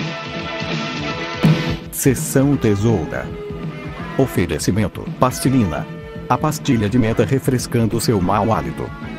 Sessão Tesoura. Oferecimento: Pastilina. A pastilha de menta refrescando seu mau hálito.